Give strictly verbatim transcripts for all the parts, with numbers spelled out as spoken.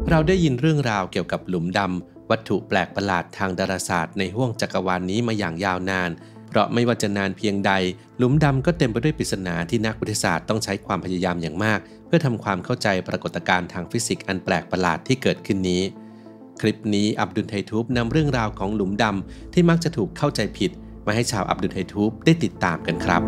เราได้ยินเรื่องราวเกี่ยวกับหลุมดำวัตถุแปลกประหลาดทางดาราศาสตร์ในห้วงจักรวาลนี้มาอย่างยาวนานเพราะไม่ว่าจะนานเพียงใดหลุมดำก็เต็มไปด้วยปริศนาที่นักวิทยาศาสตร์ต้องใช้ความพยายามอย่างมากเพื่อทำความเข้าใจปรากฏการณ์ทางฟิสิกส์อันแปลกประหลาดที่เกิดขึ้นนี้คลิปนี้อับดุลไททูบนำเรื่องราวของหลุมดำที่มักจะถูกเข้าใจผิดมาให้ชาวอับดุลไททูบได้ติดตามกันครับ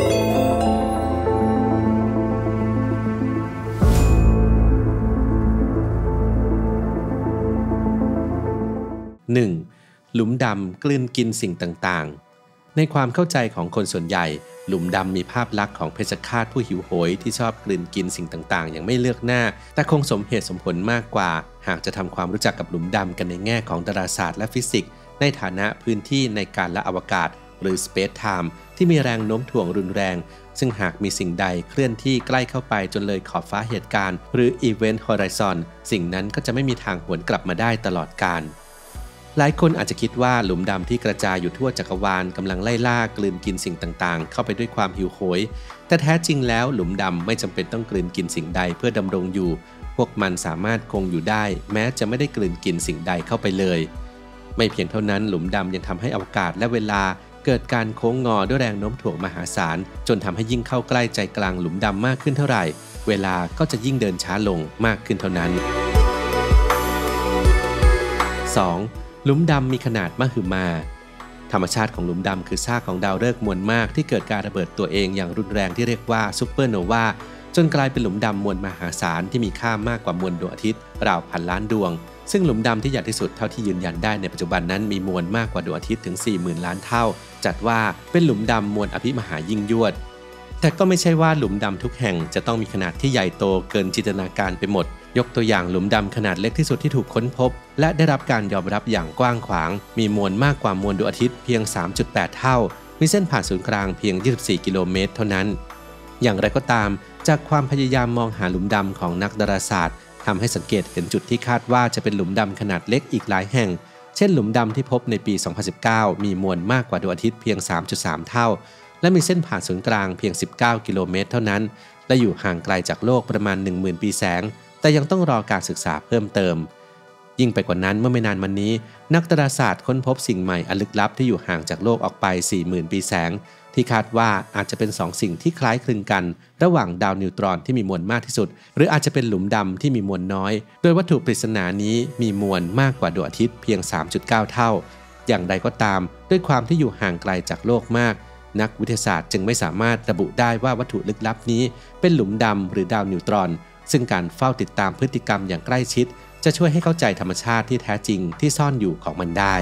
หนึ่ง. หลุมดำกลืนกินสิ่งต่างๆในความเข้าใจของคนส่วนใหญ่หลุมดำมีภาพลักษณ์ของเพชฌฆาตผู้หิวโหยที่ชอบกลืนกินสิ่งต่างๆอย่างไม่เลือกหน้าแต่คงสมเหตุสมผลมากกว่าหากจะทำความรู้จักกับหลุมดำกันในแง่ของดาราศาสตร์และฟิสิกส์ในฐานะพื้นที่ในกาลและอวกาศหรือ Space Time ที่มีแรงโน้มถ่วงรุนแรงซึ่งหากมีสิ่งใดเคลื่อนที่ใกล้เข้าไปจนเลยขอบฟ้าเหตุการณ์หรือ Event Horizon สิ่งนั้นก็จะไม่มีทางหวนกลับมาได้ตลอดกาลหลายคนอาจจะคิดว่าหลุมดำที่กระจายอยู่ทั่วจักรวาลกำลังไล่ล่ากลืนกินสิ่งต่างๆเข้าไปด้วยความหิวโหยแต่แท้จริงแล้วหลุมดำไม่จำเป็นต้องกลืนกินสิ่งใดเพื่อดำรงอยู่พวกมันสามารถคงอยู่ได้แม้จะไม่ได้กลืนกินสิ่งใดเข้าไปเลยไม่เพียงเท่านั้นหลุมดำยังทำให้อวกาศและเวลาเกิดการโค้งงอด้วยแรงโน้มถ่วงมหาศาลจนทำให้ยิ่งเข้าใกล้ใจกลางหลุมดำมากขึ้นเท่าไหร่เวลาก็จะยิ่งเดินช้าลงมากขึ้นเท่านั้น สอง. หลุมดำมีขนาดมหึมาธรรมชาติของหลุมดำคือซากของดาวฤกษ์มวลมากที่เกิดการระเบิดตัวเองอย่างรุนแรงที่เรียกว่าซูเปอร์โนวาจนกลายเป็นหลุมดำมวลมหาศาลที่มีค่ามากกว่ามวลดวงอาทิตย์ราวพันล้านดวงซึ่งหลุมดำที่ใหญ่ที่สุดเท่าที่ยืนยันได้ในปัจจุบันนั้นมีมวลมากกว่าดวงอาทิตย์ถึง สี่หมื่น ล้านเท่าจัดว่าเป็นหลุมดำมวลอภิมหายิ่งยวดแต่ก็ไม่ใช่ว่าหลุมดำทุกแห่งจะต้องมีขนาดที่ใหญ่โตเกินจินตนาการไปหมดยกตัวอย่างหลุมดำขนาดเล็กที่สุดที่ถูกค้นพบและได้รับการยอมรับอย่างกว้างขวางมีมวลมากกว่ามวลดวงอาทิตย์เพียง สามจุดแปด เท่ามีเส้นผ่านศูนย์กลางเพียงยี่สิบสี่กิโลเมตรเท่านั้นอย่างไรก็ตามจากความพยายามมองหาหลุมดำของนักดาราศาสตร์ทำให้สังเกตเห็นจุดที่คาดว่าจะเป็นหลุมดำขนาดเล็กอีกหลายแห่งเช่นหลุมดำที่พบในปี สองพันสิบเก้า มีมวลมากกว่าดวงอาทิตย์เพียง สามจุดสาม เท่าและมีเส้นผ่านศูนย์กลางเพียง สิบเก้า กิโลเมตรเท่านั้นและอยู่ห่างไกลจากโลกประมาณ หนึ่งหมื่น ปีแสงแต่ยังต้องรอการศึกษาเพิ่มเติมยิ่งไปกว่านั้นเมื่อไม่นานมานี้นักดาราศาสตร์ค้นพบสิ่งใหม่อันลึกลับที่อยู่ห่างจากโลกออกไป สี่หมื่น ปีแสงที่คาดว่าอาจจะเป็นสองสิ่งที่คล้ายคลึงกันระหว่างดาวนิวตรอนที่มีมวลมากที่สุดหรืออาจจะเป็นหลุมดำที่มีมวลน้อยโดยวัตถุปริศนานี้มีมวลมากกว่าดวงอาทิตย์เพียง สามจุดเก้า เท่าอย่างใดก็ตามด้วยความที่อยู่ห่างไกลจากโลกมากนักวิทยาศาสตร์จึงไม่สามารถระบุได้ว่าวัตถุลึกลับนี้เป็นหลุมดำหรือดาวนิวตรอนซึ่งการเฝ้าติดตามพฤติกรรมอย่างใกล้ชิดจะช่วยให้เข้าใจธรรมชาติที่แท้จริงที่ซ่อนอยู่ของมันได้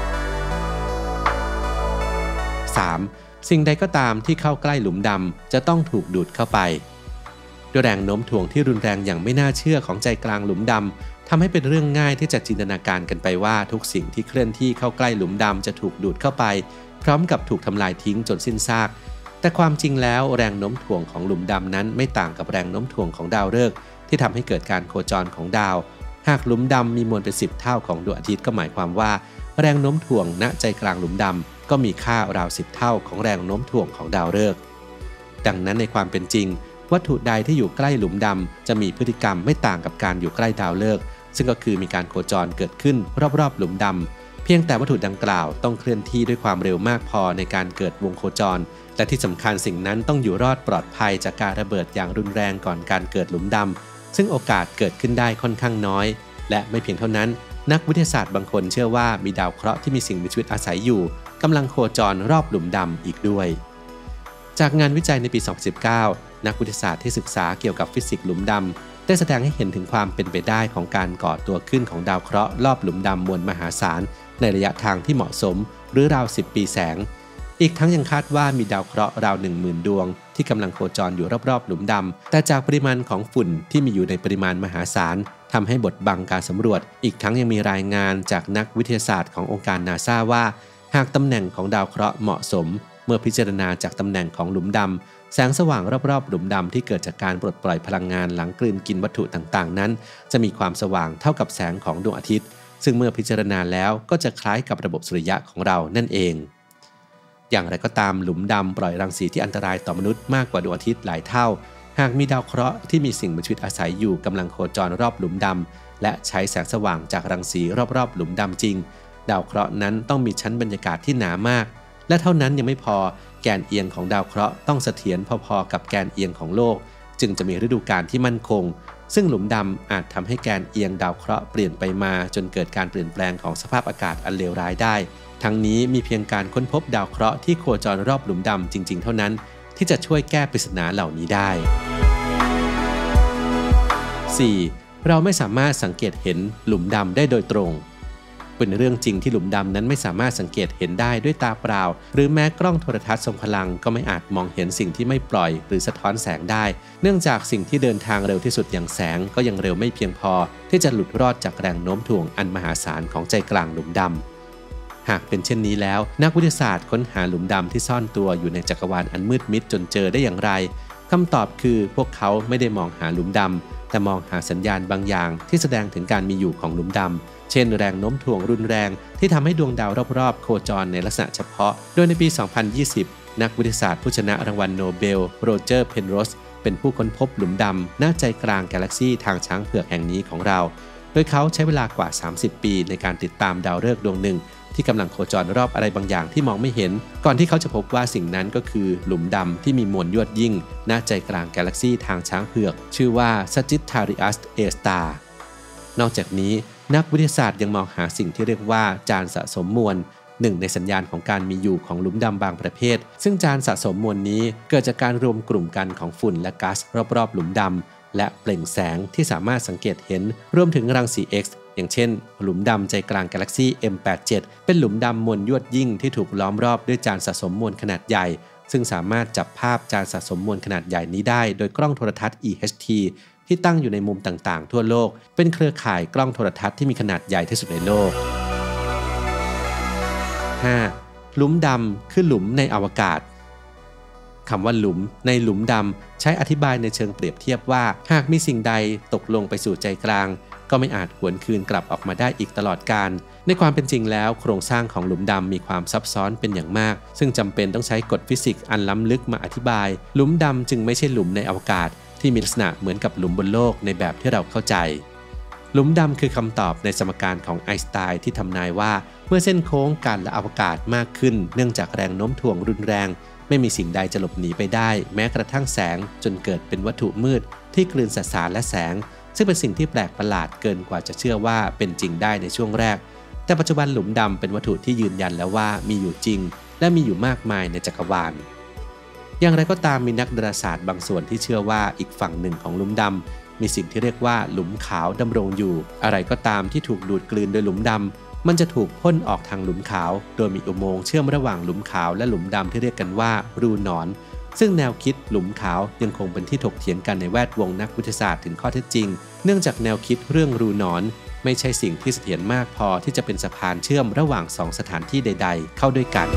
สาม. สิ่งใดก็ตามที่เข้าใกล้หลุมดำจะต้องถูกดูดเข้าไปด้วยแรงโน้มถ่วงที่รุนแรงอย่างไม่น่าเชื่อของใจกลางหลุมดำทำให้เป็นเรื่องง่ายที่จะจินตนาการกันไปว่าทุกสิ่งที่เคลื่อนที่เข้าใกล้หลุมดำจะถูกดูดเข้าไปพร้อมกับถูกทำลายทิ้งจนสิ้นซากแต่ความจริงแล้วแรงโน้มถ่วงของหลุมดำนั้นไม่ต่างกับแรงโน้มถ่วงของดาวฤกษ์ที่ทำให้เกิดการโคจรของดาวหากหลุมดำมีมวลเป็นสิบเท่าของดวงอาทิตย์ก็หมายความว่าแรงโน้มถ่วงณใจกลางหลุมดำก็มีค่าราวสิบเท่าของแรงโน้มถ่วงของดาวฤกษ์ดังนั้นในความเป็นจริงวัตถุใดที่อยู่ใกล้หลุมดำจะมีพฤติกรรมไม่ต่างกับการอยู่ใกล้ดาวฤกษ์ซึ่งก็คือมีการโคจรเกิดขึ้นรอบๆหลุมดำเพียงแต่วัตถุดังกล่าวต้องเคลื่อนที่ด้วยความเร็วมากพอในการเกิดวงโคจรและที่สำคัญสิ่งนั้นต้องอยู่รอดปลอดภัยจากการระเบิดอย่างรุนแรงก่อนการเกิดหลุมดำซึ่งโอกาสเกิดขึ้นได้ค่อนข้างน้อยและไม่เพียงเท่านั้นนักวิทยาศาสตร์บางคนเชื่อว่ามีดาวเคราะห์ที่มีสิ่งมีชีวิตอาศัยอยู่กำลังโคจรรอบหลุมดำอีกด้วยจากงานวิจัยในปี สองพันสิบเก้า นักวิทยาศาสตร์ที่ศึกษาเกี่ยวกับฟิสิกส์หลุมดำได้แสดงให้เห็นถึงความเป็นไปได้ของการก่อตัวขึ้นของดาวเคราะห์รอบหลุมดำมวลมหาศาลในระยะทางที่เหมาะสมหรือราวสิบปีแสงอีกทั้งยังคาดว่ามีดาวเคราะห์ราว หนึ่งหมื่น ดวงที่กำลังโคจรอยู่รอบๆหลุมดำแต่จากปริมาณของฝุ่นที่มีอยู่ในปริมาณมหาศาลทำให้บดบังการสำรวจอีกทั้งยังมีรายงานจากนักวิทยาศาสตร์ขององค์การนาซาว่าหากตำแหน่งของดาวเคราะห์เหมาะสมเมื่อพิจารณาจากตำแหน่งของหลุมดำแสงสว่างรอบๆหลุมดำที่เกิดจากการปลดปล่อยพลังงานหลังกลืนกินวัตถุต่างๆนั้นจะมีความสว่างเท่ากับแสงของดวงอาทิตย์ซึ่งเมื่อพิจารณาแล้วก็จะคล้ายกับระบบสุริยะของเรานั่นเองอย่างไรก็ตามหลุมดำปล่อยรังสีที่อันตรายต่อมนุษย์มากกว่าดวงอาทิตย์หลายเท่าหากมีดาวเคราะห์ที่มีสิ่งมีชีวิตอาศัยอยู่กำลังโคจรรอบหลุมดำและใช้แสงสว่างจากรังสีรอบๆหลุมดำจริงดาวเคราะห์นั้นต้องมีชั้นบรรยากาศที่หนามากและเท่านั้นยังไม่พอแกนเอียงของดาวเคราะห์ต้องเสถียรพอๆกับแกนเอียงของโลกจึงจะมีฤดูกาลที่มั่นคงซึ่งหลุมดำอาจทำให้แกนเอียงดาวเคราะห์เปลี่ยนไปมาจนเกิดการเปลี่ยนแปลงของสภาพอากาศอันเลวร้ายได้ทั้งนี้มีเพียงการค้นพบดาวเคราะห์ที่โคจรรอบหลุมดำจริงๆเท่านั้นที่จะช่วยแก้ปริศนาเหล่านี้ได้ สี่. เราไม่สามารถสังเกตเห็นหลุมดำได้โดยตรงเป็นเรื่องจริงที่หลุมดำนั้นไม่สามารถสังเกตเห็นได้ด้วยตาเปล่าหรือแม้กล้องโทรทัศน์ทรงพลังก็ไม่อาจมองเห็นสิ่งที่ไม่ปล่อยหรือสะท้อนแสงได้เนื่องจากสิ่งที่เดินทางเร็วที่สุดอย่างแสงก็ยังเร็วไม่เพียงพอที่จะหลุดรอดจากแรงโน้มถ่วงอันมหาศาลของใจกลางหลุมดำหากเป็นเช่นนี้แล้วนักวิทยาศาสตร์ค้นหาหลุมดำที่ซ่อนตัวอยู่ในจักรวาลอันมืดมิดจนเจอได้อย่างไรคำตอบคือพวกเขาไม่ได้มองหาหลุมดำแต่มองหาสัญญาณบางอย่างที่แสดงถึงการมีอยู่ของหลุมดำเช่นแรงโน้มถ่วงรุนแรงที่ทำให้ดวงดาวรอบๆโคจรในลักษณะเฉพาะโดยในปี สองพันยี่สิบ นักวิทยาศาสตร์ผู้ชนะรางวัลโนเบลโรเจอร์เพนโรสเป็นผู้ค้นพบหลุมดำณใจกลางกาแล็กซีทางช้างเผือกแห่งนี้ของเราโดยเขาใช้เวลากว่าสามสิบปีในการติดตามดาวฤกษ์ดวงหนึ่งที่กำลังโคจรรอบอะไรบางอย่างที่มองไม่เห็นก่อนที่เขาจะพบว่าสิ่งนั้นก็คือหลุมดำที่มีมวลยวดยิ่งณใจกลางกาแล็กซีทางช้างเผือกชื่อว่า Sagittarius A Star นอกจากนี้นักวิทยาศาสตร์ยังมองหาสิ่งที่เรียกว่าจานสะสมมวลหนึ่งในสัญญาณของการมีอยู่ของหลุมดำบางประเภทซึ่งจานสะสมมวลนี้เกิดจากการรวมกลุ่มกันของฝุ่นและก๊าซรอบๆหลุมดำและเปล่งแสงที่สามารถสังเกตเห็นรวมถึงรังสี X อย่างเช่นหลุมดำใจกลางกาแล็กซี เอ็ม แปดสิบเจ็ด เป็นหลุมดำมวลยวดยิ่งที่ถูกล้อมรอบด้วยจานสะสมมวลขนาดใหญ่ซึ่งสามารถจับภาพจานสะสมมวลขนาดใหญ่นี้ได้โดยกล้องโทรทัศน์ อี เอช ที ที่ตั้งอยู่ในมุมต่างๆทั่วโลกเป็นเครือข่ายกล้องโทรทัศน์ที่มีขนาดใหญ่ที่สุดในโลก ห้า. หลุมดำคือหลุมในอวกาศคำว่าหลุมในหลุมดำใช้อธิบายในเชิงเปรียบเทียบว่าหากมีสิ่งใดตกลงไปสู่ใจกลางก็ไม่อาจหวนคืนกลับออกมาได้อีกตลอดกาลในความเป็นจริงแล้วโครงสร้างของหลุมดำมีความซับซ้อนเป็นอย่างมากซึ่งจำเป็นต้องใช้กฎฟิสิกส์อันล้ำลึกมาอธิบายหลุมดำจึงไม่ใช่หลุมในอวกาศที่มีลักษณะเหมือนกับหลุมบนโลกในแบบที่เราเข้าใจหลุมดำคือคำตอบในสมการของไอน์สไตน์ที่ทำนายว่าเมื่อเส้นโค้งการละอวกาศมากขึ้นเนื่องจากแรงโน้มถ่วงรุนแรงไม่มีสิ่งใดจะหลบหนีไปได้แม้กระทั่งแสงจนเกิดเป็นวัตถุมืดที่กลืนสสารและแสงซึ่งเป็นสิ่งที่แปลกประหลาดเกินกว่าจะเชื่อว่าเป็นจริงได้ในช่วงแรกแต่ปัจจุบันหลุมดำเป็นวัตถุที่ยืนยันแล้วว่ามีอยู่จริงและมีอยู่มากมายในจักรวาลอย่างไรก็ตามมีนักดาราศาสตร์บางส่วนที่เชื่อว่าอีกฝั่งหนึ่งของหลุมดำมีสิ่งที่เรียกว่าหลุมขาวดำรงอยู่อะไรก็ตามที่ถูกดูดกลืนโดยหลุมดำมันจะถูกพ่นออกทางหลุมขาวโดยมีอุโมงค์เชื่อมระหว่างหลุมขาวและหลุมดำที่เรียกกันว่ารูหนอนซึ่งแนวคิดหลุมขาวยังคงเป็นที่ถกเถียงกันในแวดวงนักวิทยาศาสตร์ถึงข้อเท็จจริงเนื่องจากแนวคิดเรื่องรูหนอนไม่ใช่สิ่งที่เสถียรมากพอที่จะเป็นสะพานเชื่อมระหว่างสองสถานที่ใดๆเข้าด้วยกัน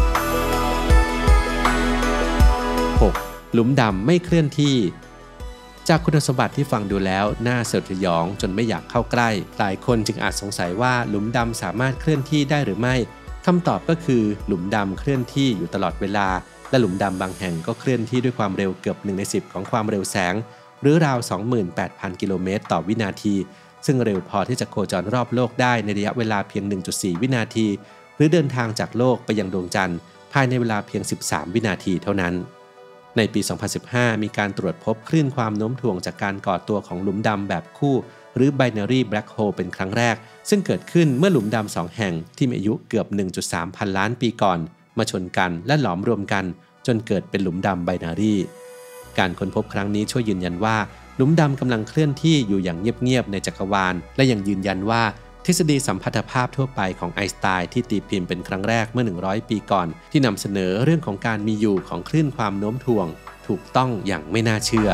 หก. หลุมดำไม่เคลื่อนที่จากคุณสมบัติที่ฟังดูแล้วน่าสยดสยองจนไม่อยากเข้าใกล้หลายคนจึงอาจสงสัยว่าหลุมดำสามารถเคลื่อนที่ได้หรือไม่คำตอบก็คือหลุมดำเคลื่อนที่อยู่ตลอดเวลาและหลุมดำบางแห่งก็เคลื่อนที่ด้วยความเร็วเกือบหนึ่งในสิบของความเร็วแสงหรือราว สองหมื่นแปดพัน กิโลเมตรต่อวินาทีซึ่งเร็วพอที่จะโคจรรอบโลกได้ในระยะเวลาเพียง หนึ่งจุดสี่ วินาทีหรือเดินทางจากโลกไปยังดวงจันทร์ภายในเวลาเพียงสิบสามวินาทีเท่านั้นในปี สองพันสิบห้า มีการตรวจพบคลื่นความโน้มถ่วงจากการก่อตัวของหลุมดำแบบคู่หรือ binary black hole เป็นครั้งแรกซึ่งเกิดขึ้นเมื่อหลุมดำสองแห่งที่มีอายุเกือบ หนึ่งจุดสาม พันล้านปีก่อนมาชนกันและหลอมรวมกันจนเกิดเป็นหลุมดำ binary การค้นพบครั้งนี้ช่วยยืนยันว่าหลุมดำกำลังเคลื่อนที่อยู่อย่างเงียบๆในจักรวาลและยังยืนยันว่าทฤษฎีสัมพัทธภาพทั่วไปของไอน์สไตน์ที่ตีพิมพ์เป็นครั้งแรกเมื่อหนึ่งร้อยปีก่อนที่นำเสนอเรื่องของการมีอยู่ของคลื่นความโน้มถ่วงถูกต้องอย่างไม่น่าเชื่อ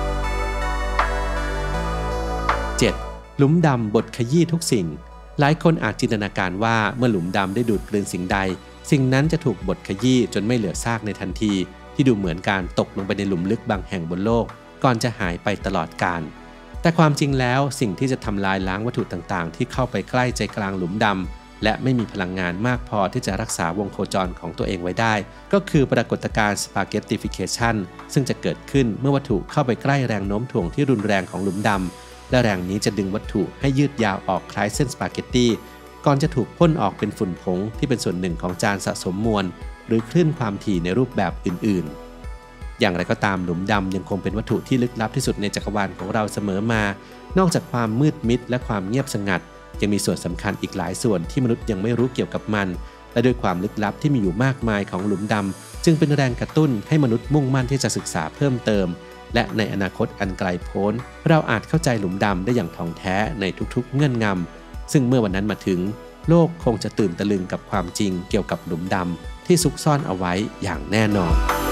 เจ็ด. หลุมดำบดขยี้ทุกสิ่งหลายคนอาจจินตนาการว่าเมื่อหลุมดำได้ดูดกลืนสิ่งใดสิ่งนั้นจะถูกบดขยี้จนไม่เหลือซากในทันทีที่ดูเหมือนการตกลงไปในหลุมลึกบางแห่งบนโลกก่อนจะหายไปตลอดกาลแต่ความจริงแล้วสิ่งที่จะทำลายล้างวัตถุต่างๆที่เข้าไปใกล้ใจกลางหลุมดำและไม่มีพลังงานมากพอที่จะรักษาวงโคจรของตัวเองไว้ได้ก็คือปรากฏการณ์ Spaghettification ซึ่งจะเกิดขึ้นเมื่อวัตถุเข้าไปใกล้แรงโน้มถ่วงที่รุนแรงของหลุมดำและแรงนี้จะดึงวัตถุให้ยืดยาวออกคล้ายเส้นสปาเกตตี้ก่อนจะถูกพ่นออกเป็นฝุ่นผงที่เป็นส่วนหนึ่งของจานสะสมมวลหรือคลื่นความถี่ในรูปแบบอื่นๆอย่างไรก็ตามหลุมดำยังคงเป็นวัตถุที่ลึกลับที่สุดในจักรวาลของเราเสมอมานอกจากความมืดมิดและความเงียบสงัดยังมีส่วนสำคัญอีกหลายส่วนที่มนุษย์ยังไม่รู้เกี่ยวกับมันและด้วยความลึกลับที่มีอยู่มากมายของหลุมดำจึงเป็นแรงกระตุ้นให้มนุษย์มุ่งมั่นที่จะศึกษาเพิ่มเติมและในอนาคตอันไกลโพ้นเราอาจเข้าใจหลุมดำได้อย่างท่องแท้ในทุกๆเงื่อนงำซึ่งเมื่อวันนั้นมาถึงโลกคงจะตื่นตะลึงกับความจริงเกี่ยวกับหลุมดำที่ซุกซ่อนเอาไว้อย่างแน่นอน